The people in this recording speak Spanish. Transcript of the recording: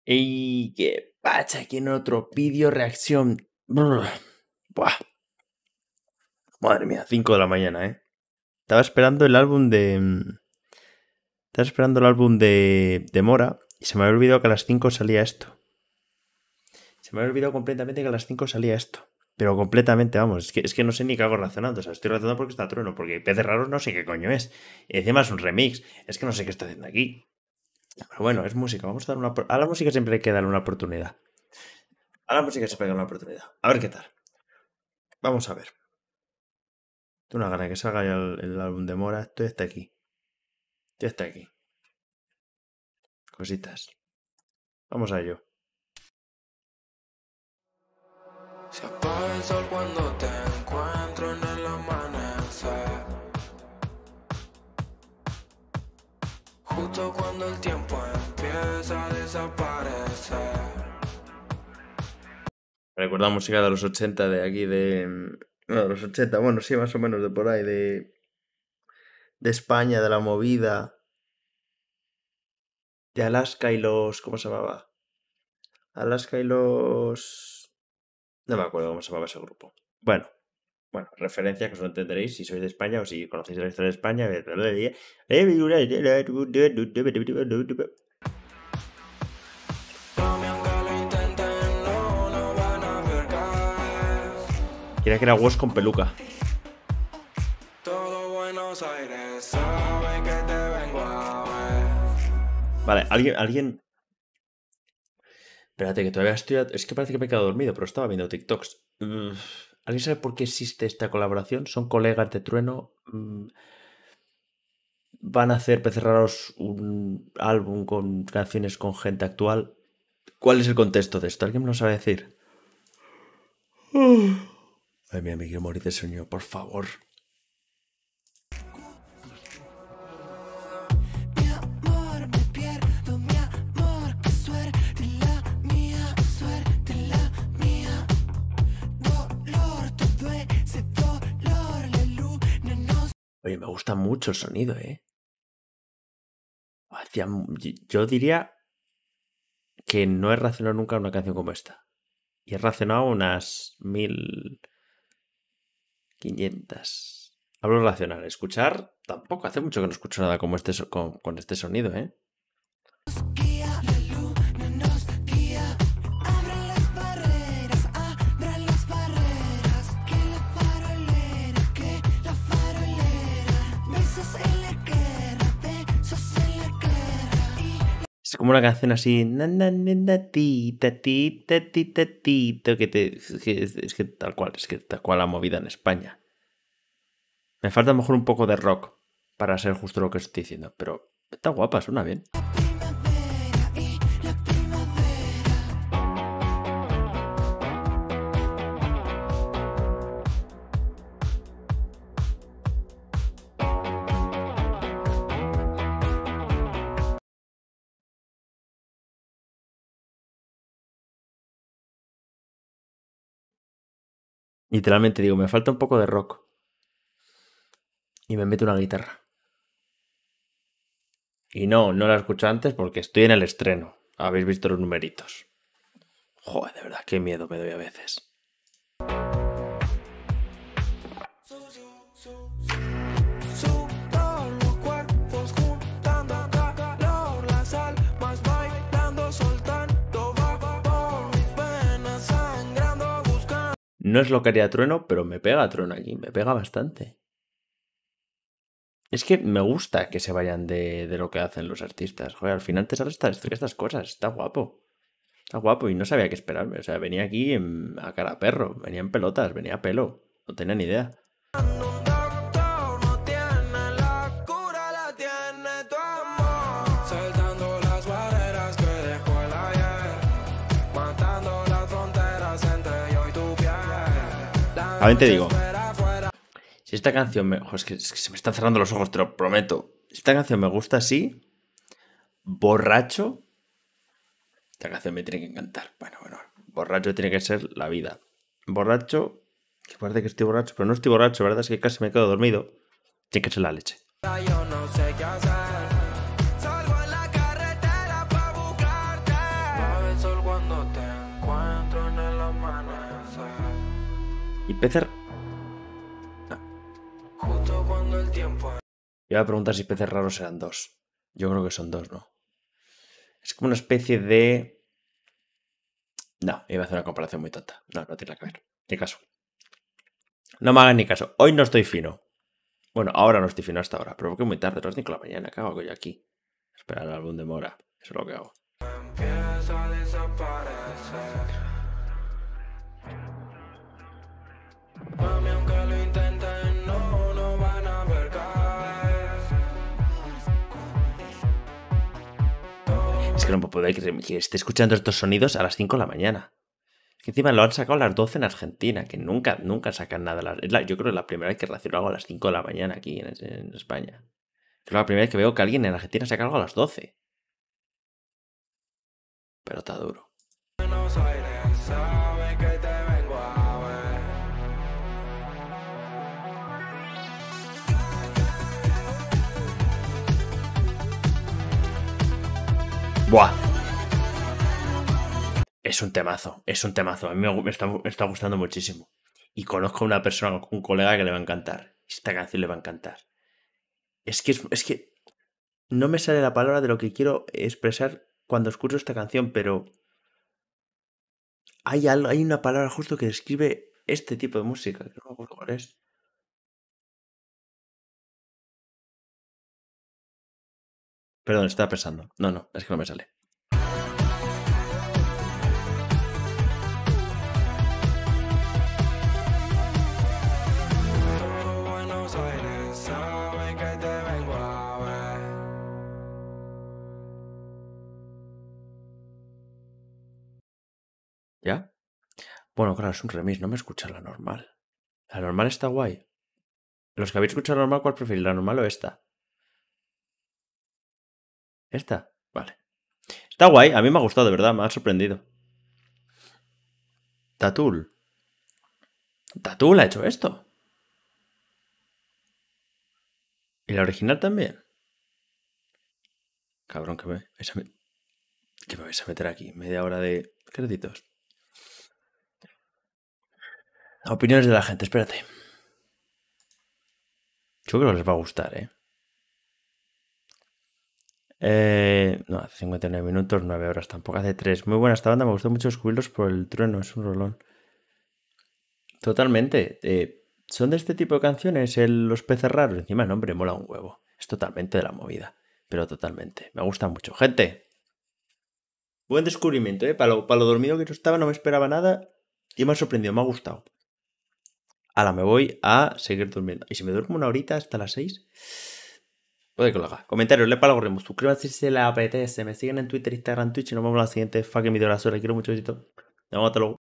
Y qué pacha, aquí en otro vídeo reacción. Buah. Madre mía, 5 de la mañana, ¿eh? Estaba esperando el álbum de... Estaba esperando el álbum de Mora y se me había olvidado que a las 5 salía esto. Se me había olvidado completamente que a las 5 salía esto. Pero completamente, vamos, es que no sé ni qué hago relacionando. O sea, estoy relacionando porque está Trueno, porque Peces Raros no sé qué coño es. Y encima es un remix. Es que no sé qué está haciendo aquí. Pero bueno, es música. Vamos a dar una... A la música siempre hay que darle una oportunidad. A la música siempre hay que darle una oportunidad. A ver qué tal. Vamos a ver. Tengo una gana de que salga ya el álbum de Mora. Esto está aquí. Esto está aquí. Cositas. Vamos a ello. Se apaga el sol cuando te encuentro en el amanecer. Justo cuando el tiempo empieza a desaparecer. Recuerda música de los 80 de aquí de... No, de los 80, bueno, sí, más o menos de por ahí, de España, de la movida, de Alaska y los... ¿Cómo se llamaba? Alaska y los... No me acuerdo cómo se llamaba ese grupo. Bueno, referencia que os lo entenderéis si sois de España o si conocéis la historia de España. Quería que era Woz con peluca. Todo Buenos Aires sabe que te vengo a ver. Vale, alguien... Espérate, que todavía estoy... Es que parece que me he quedado dormido, pero estaba viendo TikToks. ¿Alguien sabe por qué existe esta colaboración? Son colegas de Trueno. Van a hacer Peces Raros un álbum con canciones con gente actual. ¿Cuál es el contexto de esto? ¿Alguien me lo sabe decir? Ay, mi amigo, morir de sueño, por favor. Oye, me gusta mucho el sonido, ¿eh? Yo diría que no he reaccionado nunca a una canción como esta. Y he reaccionado unas 1500. Hablo racional. Escuchar, tampoco. Hace mucho que no escucho nada como con este sonido, ¿eh? Es como una canción así. Es que tal cual, la movida en España. Me falta a lo mejor un poco de rock para ser justo lo que estoy diciendo, pero está guapa, suena bien. Literalmente digo, me falta un poco de rock. Y me meto una guitarra. Y no la escucho antes porque estoy en el estreno. Habéis visto los numeritos. Joder, de verdad, qué miedo me doy a veces. No es lo que haría Trueno, pero me pega Trueno allí, me pega bastante. Es que me gusta que se vayan de lo que hacen los artistas. Joder, al final te salen estas cosas, está guapo. Está guapo y no sabía qué esperarme. O sea, venía aquí a cara a perro, venía en pelotas, venía a pelo. No tenía ni idea. También te digo, si esta canción me... Joder, es que se me están cerrando los ojos, te lo prometo. Si esta canción me gusta así, borracho, esta canción me tiene que encantar. Bueno, borracho tiene que ser la vida. Borracho, que parece que estoy borracho, pero no estoy borracho, ¿verdad? Es que casi me quedo dormido. Tiene que ser la leche. Yo no sé qué hacer. Salgo en la carretera pa' buscarte. Y peces... Justo cuando el tiempo Iba a preguntar si peces raros eran dos. Yo creo que son dos, ¿no? Es como una especie de... No, iba a hacer una comparación muy tonta. No, no tiene nada que ver. Ni caso. No me hagan ni caso. Hoy no estoy fino. Bueno, ahora no estoy fino hasta ahora, pero porque es muy tarde, las 5 de la mañana. ¿Qué hago yo aquí? Esperar el álbum de Mora. Eso es lo que hago. empieza a desaparecer. Mami, aunque lo intenten, no van a ver caer. Es que no me puedo creer que esté escuchando estos sonidos a las 5 de la mañana. Que encima lo han sacado a las 12 en Argentina, que nunca sacan nada. Yo creo que es la primera vez que relaciono algo a las 5 de la mañana aquí en España. Es la primera vez que veo que alguien en Argentina saca algo a las 12. Pero está duro. Buenos Aires, sabe que te vengo a ver. ¡Buah! Es un temazo, es un temazo. A mí me está gustando muchísimo. Y conozco a una persona, un colega que le va a encantar. Esta canción le va a encantar. Es que no me sale la palabra de lo que quiero expresar cuando escucho esta canción, pero hay una palabra justo que describe este tipo de música. Que no me acuerdo cuál es. Perdón, estaba pensando. No, es que no me sale. Todo Buenos Aires, sabe que te vengo a ver. ¿Ya? Bueno, claro, es un remix, no me escucha la normal. La normal está guay. Los que habéis escuchado la normal, ¿cuál preferís? ¿La normal o esta? ¿Esta? Vale. Está guay, a mí me ha gustado, de verdad, me ha sorprendido. Tatul. Tatul ha hecho esto. ¿Y la original también? Cabrón, que me vais a meter aquí. Media hora de créditos. Opiniones de la gente, espérate. Yo creo que les va a gustar, ¿eh? No, hace 59 minutos, 9 horas tampoco, hace 3. Muy buena esta banda, me gustó mucho descubrirlos por el trueno, es un rolón. Totalmente. Son de este tipo de canciones, los peces raros. Encima el nombre mola un huevo. Es totalmente de la movida. Pero totalmente. Me gusta mucho. Gente. Buen descubrimiento, ¿eh? Para lo dormido que yo estaba no me esperaba nada. Y me ha sorprendido, me ha gustado. Ahora me voy a seguir durmiendo. Y si me duermo una horita hasta las 6, puede que lo haga. Comentarios, le palabra, suscríbanse si se les apetece. Me siguen en Twitter, Instagram, Twitch. Y nos vemos en la siguiente fucking video de la hora. Quiero mucho besito. Nos vemos hasta luego.